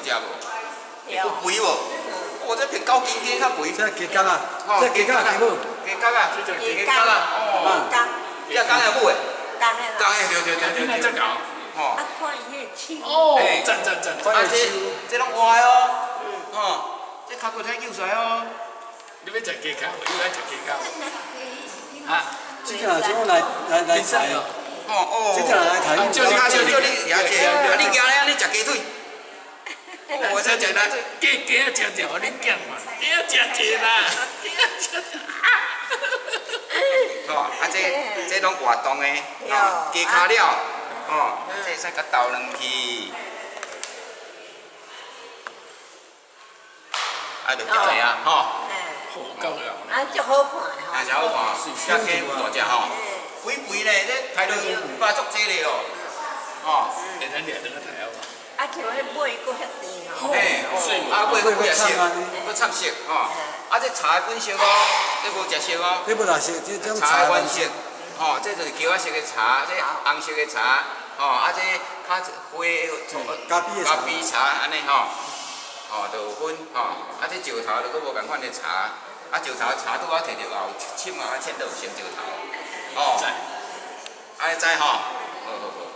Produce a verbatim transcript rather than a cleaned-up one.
食无？有肥无？我这片高筋鸡较肥。 这鸡肝啊，这鸡肝鸡母。 鸡肝啊，鸡肝啊，哦。 肝。 这肝的母诶。 肝的啦。 肝的对对对对对。 这搞。 哦。啊，看伊个手。 哦。赞赞赞。 啊这这拢活的哦。哦。这脚骨太幼出来哦。 你要食鸡肝，我又爱食鸡肝。啊。 这个是我来来来采哦。 哦哦。 这个来采。 就你就就你牙姐，啊你今日你食鸡腿。我才食啦， 鸡鸡食着，你讲嘛，鸡食着啦，鸡食着。 哦，啊这这拢活动的，哦，鸡脚了，哦，这使甲倒落去，啊，就叫你啊，吼， 好够了。 啊，足好看吼。 啊，真好看，遐鸡有大只吼，肥肥咧，这抬到八足济咧哦，哦， 连咱掠等个抬好嘛。 啊，像迄尾佫遐甜吼。 嘿，啊，尾佫也熟，佫插熟吼，啊，这茶本熟哦，这无食熟哦。 这不大熟，这种茶的原色，吼，这就是叫仔色的茶，这红色的茶，吼，啊这较花咖啡咖啡茶安尼吼，吼就有分吼，啊这石头就佫无共款的茶，啊石头茶拄好摕着后，深啊浅就有先石头，吼，安尼知吼，好好好。